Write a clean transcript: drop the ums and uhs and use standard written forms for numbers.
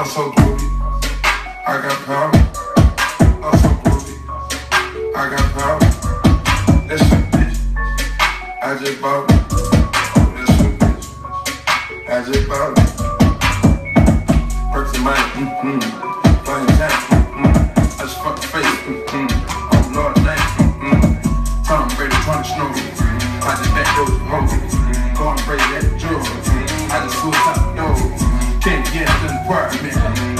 I'm so groovy, I got power. I'm so groovy, I got power. That's a bitch, I just bought it. Oh, that's a bitch, I just bought it. Perks in mine, playing time, I just fucked the face, oh Lord, name, Tom Brady, Tony Snow, I just back those hoes, going crazy at the jewel, I just flew top, yo, can't get to the apartment.